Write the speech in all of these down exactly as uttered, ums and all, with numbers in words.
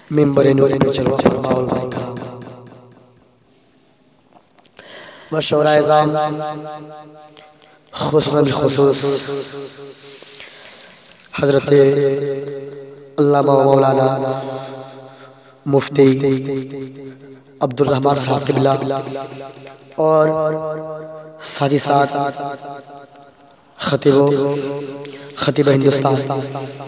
منبر نور پہ چلو فرماؤ کرام مشورہ اعظام خصوصاً بالخصوص حضرت علامہ مولانا مفتی عبد الرحمن صاحب قبلہ اور ساتھ ہی ساتھ خطیب خطیب ہندوستان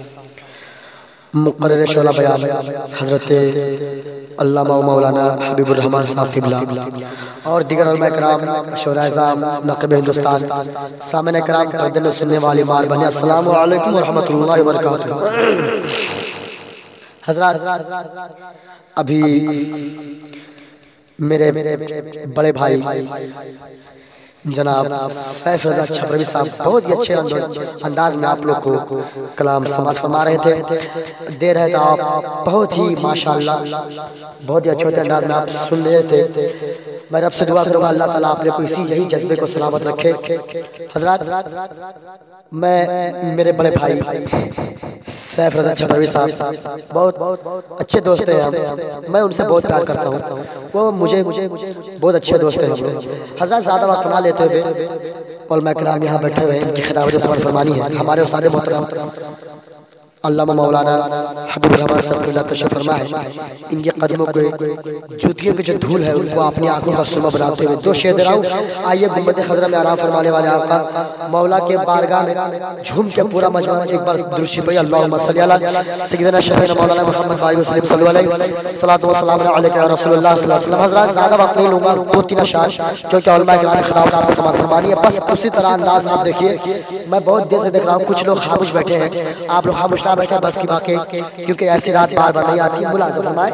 مقرر شعلہ بیان حضرت علامہ مولانا حبیب الرحمن صاحب قبلہ اور دیگر علماء کرام شعراء اعظام نقب ہندوستان سامعین کرام پردے میں سننے والی مال بنی السلام علیکم ورحمۃ اللہ وبرکاتہ۔ حضرات ابھی میرے بڑے بھائی جناب سیف رضا چھبروی صاحب بہت ہی اچھے انداز میں آپ لوگ کو کلام سماعت فرما رہے تھے، دے رہے تھے آپ بہت ہی ماشاءاللہ بہت ہی اچھے انداز میں آپ سن رہے تھے۔ میں رب سے دعا کروں گا اللہ تعالیٰ آپ کو اسی یہی جذبے کو سلامت رکھے۔ حضرات میں میرے بڑے بھائی سیف رضا چھبروی صاحب بہت اچھے دوست ہیں، میں ان سے بہت پیار کرتا ہوں، وہ مجھے بہت اچھے دوست ہیں۔ حضرات زیادہ وقت نہ لیتے ہوئے علماء کرام یہاں بیٹھے ہوئے ہیں، ان کی خطابت سماعت فرمانی ہے۔ ہمارے استاد محترم علامہ مولانا حبیب الرحمن صاحب قبلہ تشریف فرما ہے، ان کے قدموں کے جوتیوں کے جو دھول ہے ان کو اپنی آنکھوں کا سرمہ بناتے ہوئے دو شعر دے رہا ہوں۔ آئیے گنبد خضرا میں آرام فرمانے والے آقا مولا کے بارگاہ میں جھوم کے پورا مجمع ایک بار درود شریف پڑھیے، اللہم صلی علی سیدنا شفیعنا مولانا محمد وآلہ وسلم صلی اللہ علیہ صلاۃ و سلام علیک یا رسول اللہ صلی اللہ علیہ وسلم۔ حضرات زیادہ وقت نہیں لوں گا، دو تین اشعار کیونکہ علماء کرام نے خطابت آپ کو سماعت فرمانی ہے، بس اسی طرح انداز آپ دیکھیے۔ میں بہت دیر سے دیکھ رہا ہوں کچھ لوگ خاموش بیٹھے ہیں، آپ لوگ خاموش نہ بیٹھے بس کی بات کیونکہ ایسی رات بار بار نہیں آتی۔ ملاحظہ فرمائیں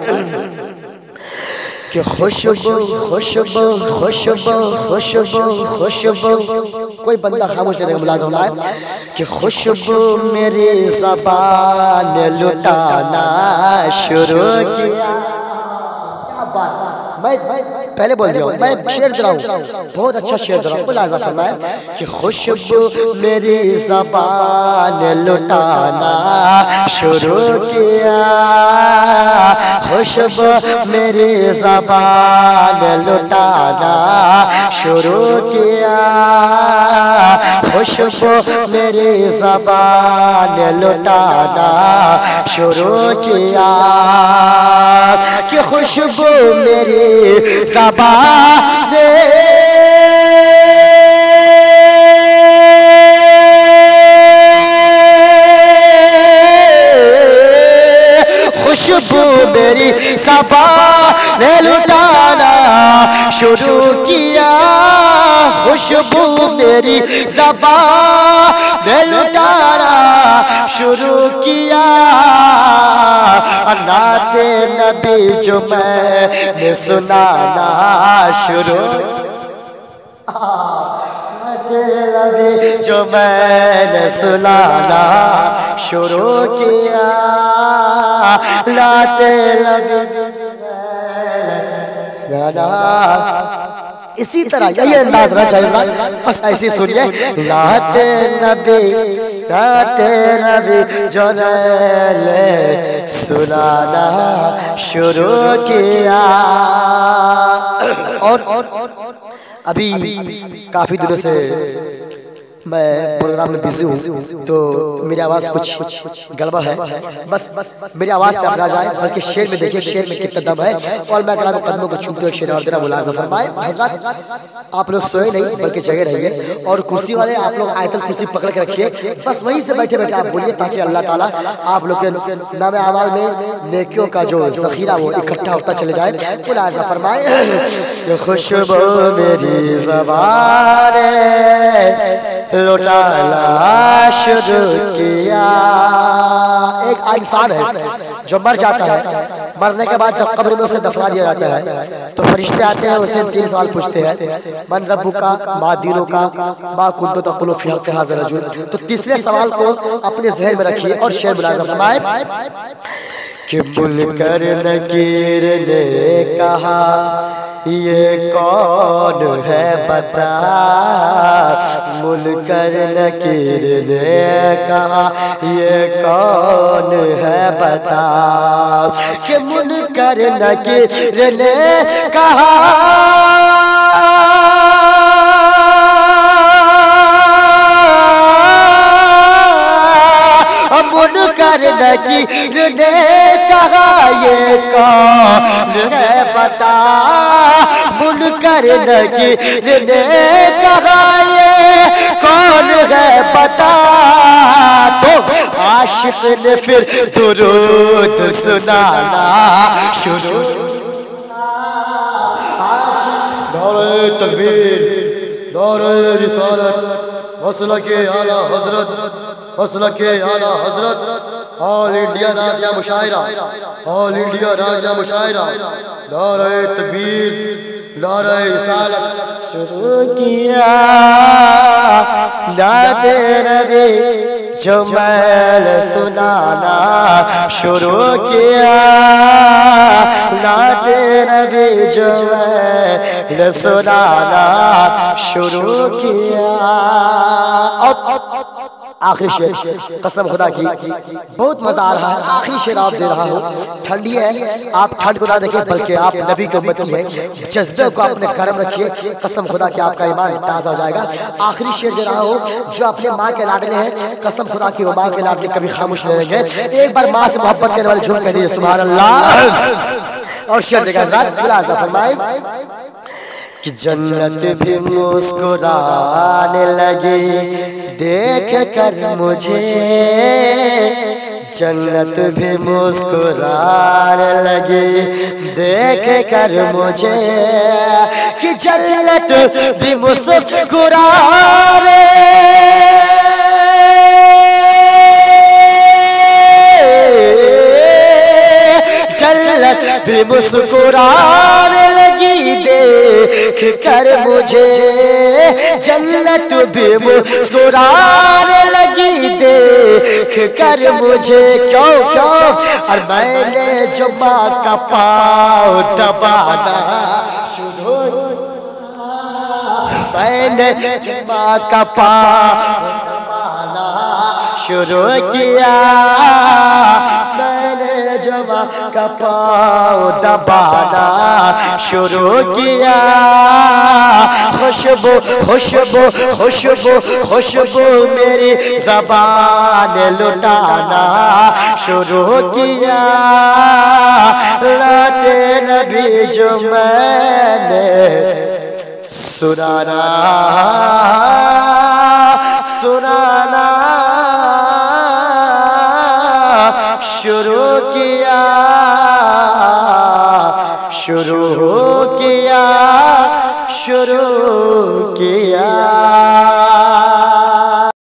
کہ خوشبو خوشبو خوشبو خوشبو خوشبو کوئی بندہ خاموش نہیں رہے گا۔ ملاحظہ فرمائیں کہ خوشبو میری زبان لٹانا شروع کیا۔ میں پہلے بول دیا ہوں، میں شعر دے رہا ہوں، بہت اچھا شعر دے رہا ہوں۔ ملاحظہ فرمائیں کہ خوشبو میری زبان لٹانا شروع کیا، خوشبو میری زبان لٹانا شروع کیا، خوشبو میری زبان لٹانا شروع کیا، کہ خوشبو میری زبان خوشبو میری زبان لٹانا شروع کیا، خوشبو میری زبان لٹانا شروع کیا، نعت نبی جو میں نے سنانا شروع نبی جو میں نے سنانا شروع کیا، لاتے لبی سنانا۔ اسی طرح یہی انداز رہا چاہیے، بس ایسی سنیے۔ لاتے نبی لاتے نبی جو میں نے سنانا شروع کیا۔ اور ابھی کافی دنوں سے میں پروگرام میں بزی ہوں تو میری آواز کچھ گڑبڑ ہے، بس میری آواز پہ آپ نہ جائیں بلکہ شعر میں دیکھیں شعر میں کتنا دم ہے۔ اور میں کلام قدموں کو چومتے ہوئے شعر اور دینا ملاحظہ فرمائیں۔ حضرات آپ لوگ سوئے نہیں بلکہ جگہ رہیے، اور کرسی والے آپ لوگ آیت الکرسی پکڑ کے رکھیے، بس وہیں سے بیٹھے بیٹھے آپ بولیے تاکہ اللہ تعالیٰ آپ لوگ کے نام اعمال میں نیکیوں کا جو ذخیرہ وہ اکٹھا ہوتا چلے جائے۔ ملاحظہ فرمائیں کہ خوشبو میری زبان لٹانا شروع کیا۔ ایک انسان ہے جو مر جاتا ہے، مرنے کے بعد جب قبر میں اسے دفنا دیا جاتا ہے تو فرشتے آتے ہیں، اسے تین سوال پوچھتے ہیں، من ربک ما دینک ما کنت تقول فی حق ھذا الرجل۔ تو تیسرے سوال کو اپنے ذہن میں رکھیے اور شعر ملاحظہ فرمائیں کہ منکر نکیر نے کہا یہ کون ہے بتا منکر نکیر نے کہا یہ کون ہے بتا کہ منکر نکیر نے کہا منکر نکیر نے کہا یہ کون ہے بتا منکر نکیر نے کہا یہ کون ہے بتا تو عاشق نے پھر درود سنانا شروع نعرہ تکبیر نعرہ رسالت مسلک اعلیٰ حضرت مسلک اعلیٰ حضرت آل انڈیا راجہ مشاعرہ آل انڈیا راجہ مشاعرہ نعرہ تکبیر نعرہ رسالت شروع کیا نعت نبی جو میں سنانا شروع کیا نعت نبی جو میں سنانا شروع کیا آخری شعر قسم خدا کی بہت مزہ آ رہا ہے آخری شعر آپ دے رہا ہوں ٹھنڈی ہے آپ ٹھنڈ کو نہ دیکھیں بلکہ آپ نبی کی امتی ہیں جذبے کو اپنے گرم رکھیے قسم خدا کہ آپ کا ایمان تازہ ہو جائے گا آخری شعر دے رہا ہوں جو اپنے ماں کے لاڈلے ہیں قسم خدا کی وہ ماں کے لاڈلے کبھی خاموش نہیں رہیں گے ایک بار ماں سے محبت کرنے والے جھوم کہہ دیجیے سبحان اللہ اور شعر دے گا ذات خلاصہ فرمائے کہ جنت بھی مسکرانے لگی دیکھ کر مجھے جنت بھی مسکرانے لگی دیکھ کر مجھے کہ جنت بھی مسکرانے جنت بھی مسکرانے لگی دیکھ کر مجھے جنت بھی مسکرانے لگی دیکھ کر مجھے کیوں کیوں اور میں نے جو ماں کا پاؤں دبانا شروع میں نے جو ماں کا پاؤں دبانا شروع کیا میں نے جو ماں کا پاؤں دبانا شروع کیا خوشبو خوشبو خوشبو خوشبو میری زبان لٹانا شروع کیا لاتے نبی جو میں نے سنانا سنانا شروع کیا شروع کیا شروع کیا